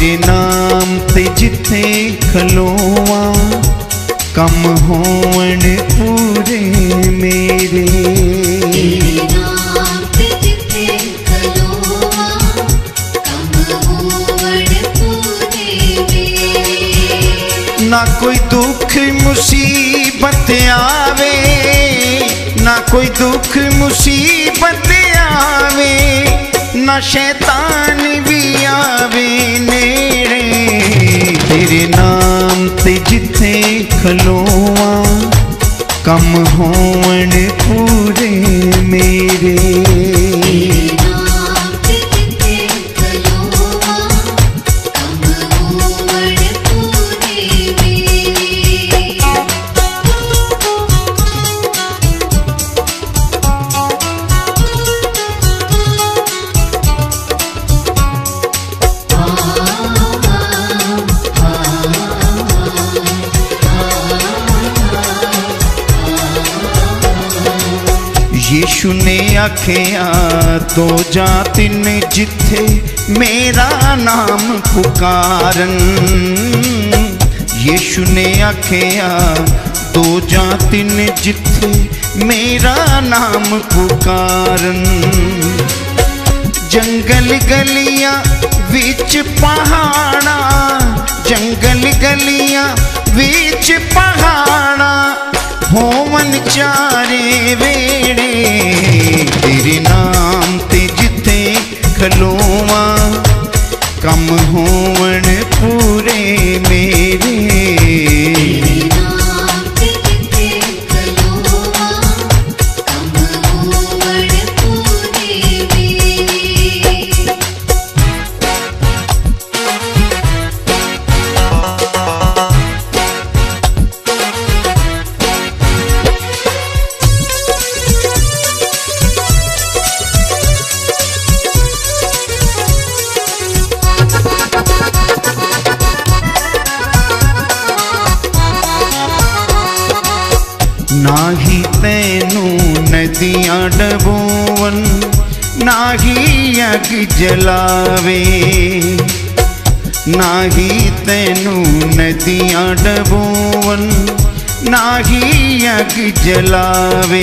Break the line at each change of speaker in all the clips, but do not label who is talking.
तेरे नाम ते जिथे खलोवा कम होवन पूरे मेरे।
तेरे नाम ते जिथे खलोवा कम होवन पूरे मेरे।
ना कोई दुख मुसीबत आवे, ना कोई दुख मुसीबत आवे, ना शैतान भी आवे नेड़े। तेरे नाम ते जिथे खलोवा कम होवन पूरे मेरे।
तेरे नाम ते जिथे खलोवा कम होवन पूरे मेरे।
यीशु ने आखिया दो जा तीन जिथे मेरा नाम पुकारन। यीशु ने आखिया दो जा तीन जिथे मेरा नाम पुकारन। जंगल गलियां विच पहाड़ा, जंगल गलियां विच पहाड़ा, होवन चारे वेड़े। तेरे नाम ते जिथे खलोवा कम होवन पूरे मेरे।
तेरे नाम ते जिथे खलोवा कम होवन पूरे मेरे।
ना ही तैनू नदियां डबोवन, ना ही अग जलावे। ना ही तैनू नदियां डबोवन, ना ही अग जलावे।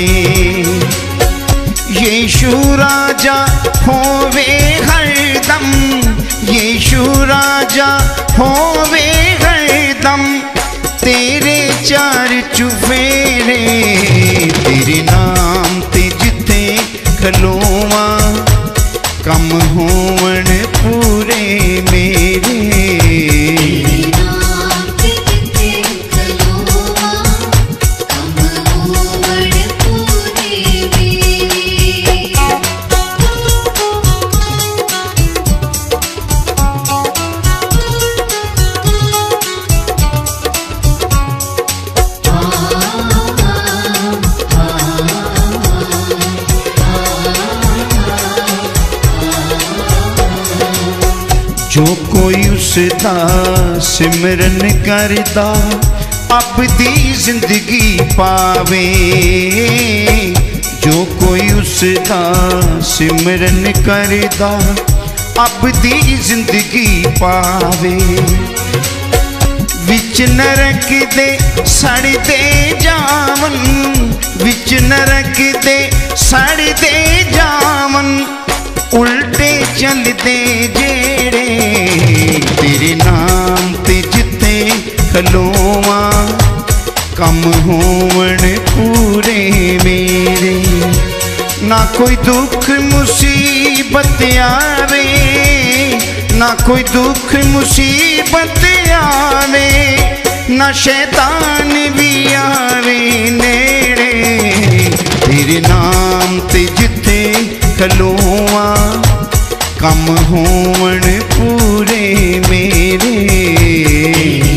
यीशु राजा होवे हरदम, यीशु राजा होवे हरदम, तेरे चार चुफेरे। तेरे नाम ते जिथे खलोवा कम होवन पूरे मेरे।
तेरे नाम ते जिथे खलोवा कम होवन पूरे मेरे।
जो कोई उसदा सिमरन करदा अपनी जिंदगी पावे। जो कोई उसदा सिमरन करदा अपनी जिंदगी पावे। विच नरक दे सड़दे जावन, विच नरक दे सड़दे जावन, उल्टे चलदे जेड़े। तेरे नाम ते जिथे खलोवा कम होवन पूरे मेरे। ना कोई दुख मुसीबत आवे, ना कोई दुख मुसीबत आवे, ना शैतान भी आवे नेड़े। तेरे नाम ते जिथे खलोवा कम होवन पूरे मेरे।